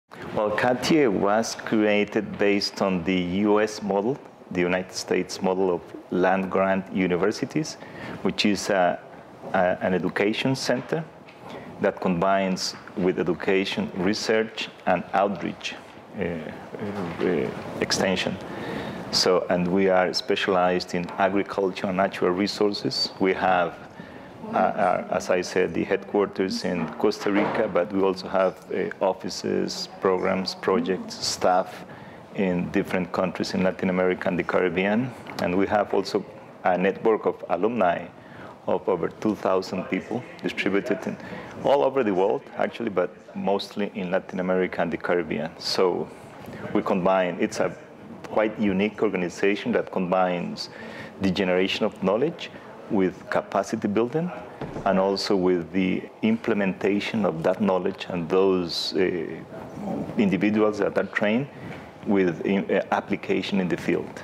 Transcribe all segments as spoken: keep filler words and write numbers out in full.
Well, CATIE was created based on the U S model, the United States model of land-grant universities, which is a, a, an education center that combines with education, research, and outreach uh, uh, extension. So, and we are specialized in agriculture and natural resources. We have, uh, our, as I said, the headquarters in Costa Rica, but we also have uh, offices, programs, projects, staff in different countries in Latin America and the Caribbean. And we have also a network of alumni of over two thousand people distributed in all over the world, actually, but mostly in Latin America and the Caribbean. So we combine, it's a quite unique organization that combines the generation of knowledge with capacity building and also with the implementation of that knowledge and those uh, individuals that are trained with uh, application in the field.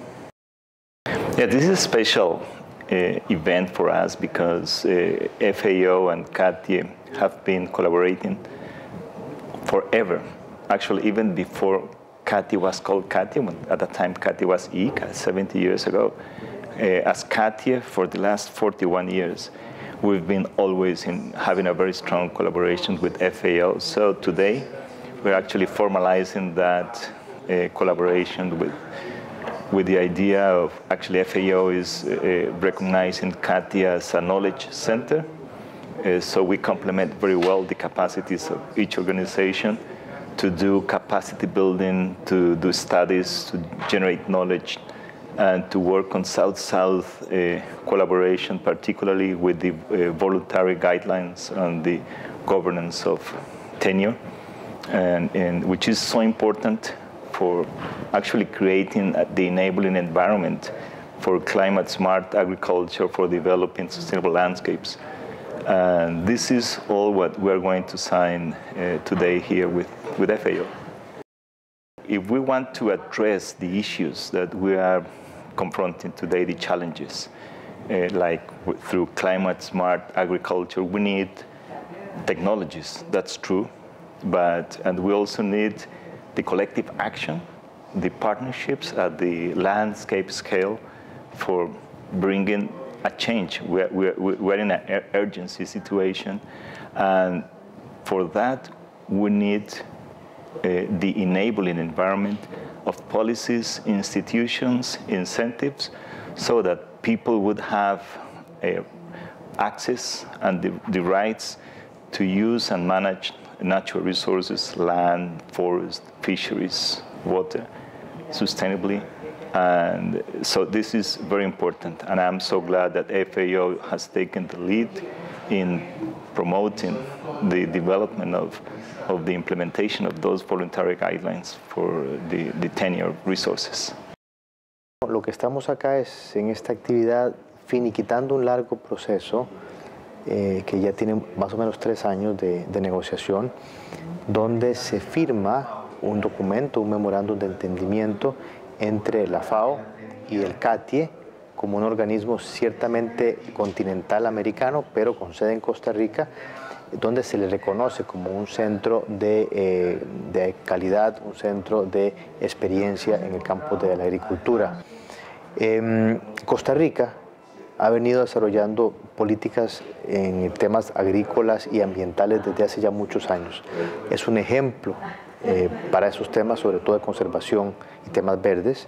Yeah, this is a special uh, event for us because uh, F A O and CATIE have been collaborating forever, actually even before CATIE was called CATIE. At that time, CATIE was I C A, seventy years ago. Uh, as CATIE, for the last forty-one years, we've been always in having a very strong collaboration with F A O. So today, we're actually formalizing that uh, collaboration with, with the idea of actually F A O is uh, recognizing CATIE as a knowledge center. Uh, so we complement very well the capacities of each organization to do capacity building, to do studies, to generate knowledge, and to work on South-South uh, collaboration, particularly with the uh, voluntary guidelines on the governance of tenure, and, and which is so important for actually creating the enabling environment for climate-smart agriculture, for developing sustainable landscapes. And this is all what we're going to sign uh, today here with, with F A O. If we want to address the issues that we are confronting today, the challenges, uh, like through climate-smart agriculture, we need technologies, that's true, but, and we also need the collective action, the partnerships at the landscape scale for bringing a change. We're, we're, we're in an urgency situation, and for that, we need uh, the enabling environment of policies, institutions, incentives, so that people would have uh, access and the, the rights to use and manage natural resources, land, forest, fisheries, water, sustainably. And so this is very important, and I'm so glad that F A O has taken the lead in promoting the development of, of the implementation of those voluntary guidelines for the, the tenure resources. Lo que estamos acá es en esta actividad finiquitando un largo proceso eh, que ya tiene más o menos tres años de, de negociación, donde se firma un documento, un memorándum de entendimiento entre la FAO y el CATIE como un organismo ciertamente continental americano, pero con sede en Costa Rica, donde se le reconoce como un centro de, eh, de calidad, un centro de experiencia en el campo de la agricultura. Eh, Costa Rica ha venido desarrollando políticas en temas agrícolas y ambientales desde hace ya muchos años. Es un ejemplo eh, para esos temas, sobre todo de conservación y temas verdes.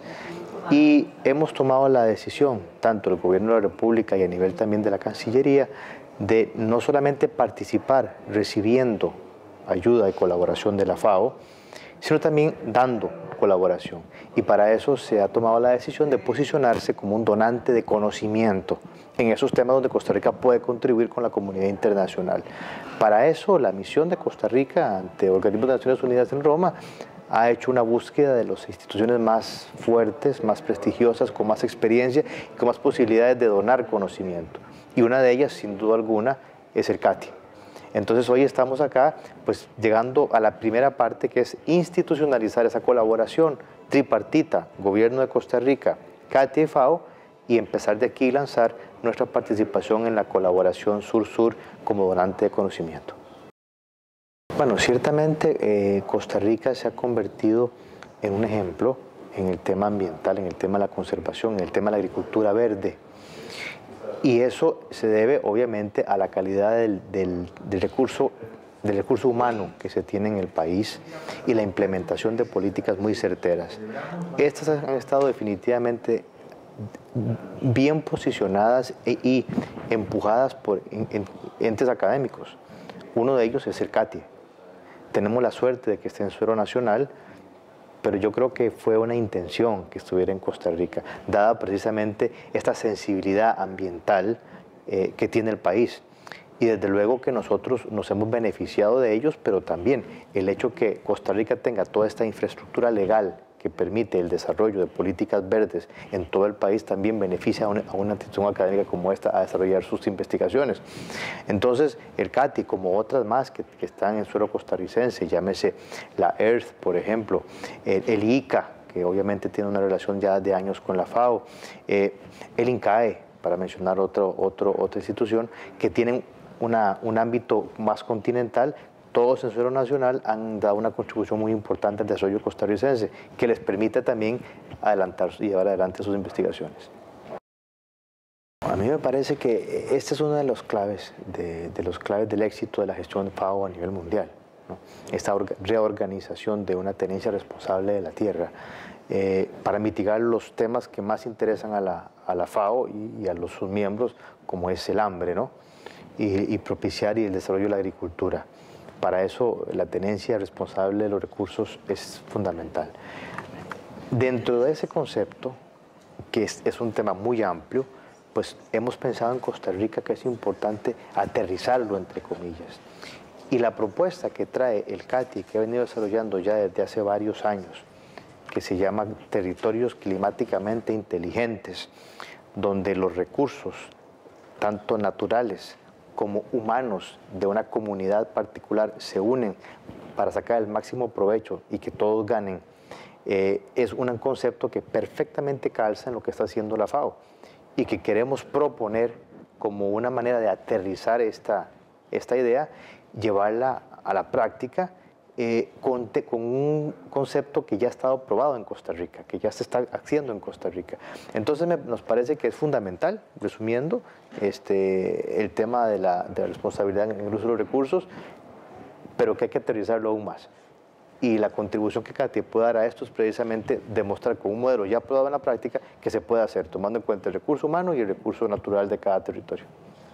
Y hemos tomado la decisión, tanto el Gobierno de la República y a nivel también de la Cancillería, de no solamente participar recibiendo ayuda y colaboración de la FAO, sino también dando colaboración. Y para eso se ha tomado la decisión de posicionarse como un donante de conocimiento en esos temas donde Costa Rica puede contribuir con la comunidad internacional. Para eso, la misión de Costa Rica ante organismos de Naciones Unidas en Roma ha hecho una búsqueda de las instituciones más fuertes, más prestigiosas, con más experiencia y con más posibilidades de donar conocimiento. Y una de ellas, sin duda alguna, es el CATIE. Entonces hoy estamos acá pues, llegando a la primera parte, que es institucionalizar esa colaboración tripartita, Gobierno de Costa Rica, CATIE y FAO, y empezar de aquí a lanzar nuestra participación en la colaboración Sur-Sur como donante de conocimiento. Bueno, ciertamente eh, Costa Rica se ha convertido en un ejemplo en el tema ambiental, en el tema de la conservación, en el tema de la agricultura verde. Y eso se debe obviamente a la calidad del, del, del, recurso, del recurso humano que se tiene en el país y la implementación de políticas muy certeras. Estas han estado definitivamente bien posicionadas e, y empujadas por en, en, entes académicos. Uno de ellos es el CATIE. Tenemos la suerte de que esté en suelo nacional, pero yo creo que fue una intención que estuviera en Costa Rica, dada precisamente esta sensibilidad ambiental eh, que tiene el país. Y desde luego que nosotros nos hemos beneficiado de ellos, pero también el hecho que Costa Rica tenga toda esta infraestructura legal que permite el desarrollo de políticas verdes en todo el país también beneficia a una, a una institución académica como esta a desarrollar sus investigaciones. Entonces, el CATIE, como otras más que, que están en suelo costarricense, llámese la EARTH, por ejemplo, el, el ICA, que obviamente tiene una relación ya de años con la FAO, eh, el INCAE, para mencionar otro, otro, otra institución, que tienen una, un ámbito más continental. Todos en suelo nacional han dado una contribución muy importante al desarrollo costarricense, que les permite también adelantar y llevar adelante sus investigaciones. A mí me parece que esta es una de las claves, de, de los claves del éxito de la gestión de FAO a nivel mundial, ¿no? Esta reorganización de una tenencia responsable de la tierra eh, para mitigar los temas que más interesan a la, a la FAO y, y a los, sus miembros, como es el hambre, ¿no? y, y propiciar y el desarrollo de la agricultura. Para eso la tenencia responsable de los recursos es fundamental. Dentro de ese concepto, que es, es un tema muy amplio, pues hemos pensado en Costa Rica que es importante aterrizarlo, entre comillas. Y la propuesta que trae el CATIE, que ha venido desarrollando ya desde hace varios años, que se llama Territorios Climáticamente Inteligentes, donde los recursos, tanto naturales como humanos de una comunidad particular se unen para sacar el máximo provecho y que todos ganen, eh, es un concepto que perfectamente calza en lo que está haciendo la FAO y que queremos proponer como una manera de aterrizar esta, esta idea, llevarla a la práctica eh, con, te, con un concepto que ya ha estado probado en Costa Rica, que ya se está haciendo en Costa Rica. Entonces me, nos parece que es fundamental, resumiendo, este, el tema de la, de la responsabilidad en el uso de los recursos, pero que hay que aterrizarlo aún más. Y la contribución que CATIE puede dar a esto es precisamente demostrar con un modelo ya probado en la práctica que se puede hacer, tomando en cuenta el recurso humano y el recurso natural de cada territorio.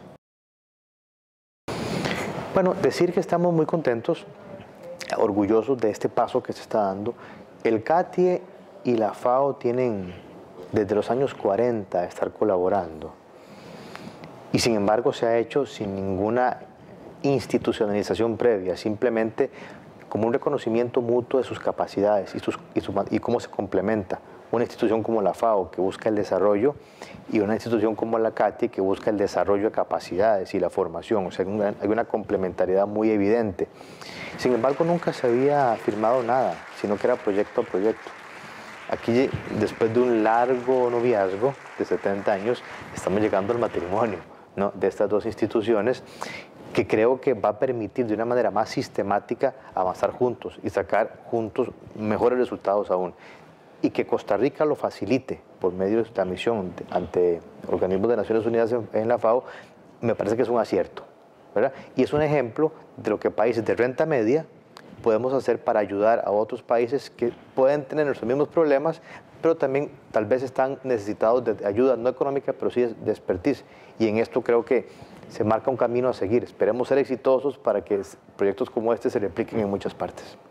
Bueno, decir que estamos muy contentos, orgullosos de este paso que se está dando. El CATIE y la FAO tienen desde los años cuarenta estar colaborando y sin embargo se ha hecho sin ninguna institucionalización previa, simplemente como un reconocimiento mutuo de sus capacidades y, sus, y, su, y cómo se complementa. Una institución como la FAO que busca el desarrollo y una institución como la CATIE que busca el desarrollo de capacidades y la formación. O sea, hay una, hay una complementariedad muy evidente. Sin embargo, nunca se había firmado nada, sino que era proyecto a proyecto. Aquí, después de un largo noviazgo de setenta años, estamos llegando al matrimonio, ¿no?, de estas dos instituciones, que creo que va a permitir de una manera más sistemática avanzar juntos y sacar juntos mejores resultados aún. Y que Costa Rica lo facilite por medio de esta misión ante organismos de Naciones Unidas en, en la FAO, me parece que es un acierto, ¿verdad? Y es un ejemplo de lo que países de renta media podemos hacer para ayudar a otros países que pueden tener los mismos problemas, pero también tal vez están necesitados de ayuda no económica, pero sí de expertise. Y en esto creo que se marca un camino a seguir. Esperemos ser exitosos para que proyectos como este se repliquen en muchas partes.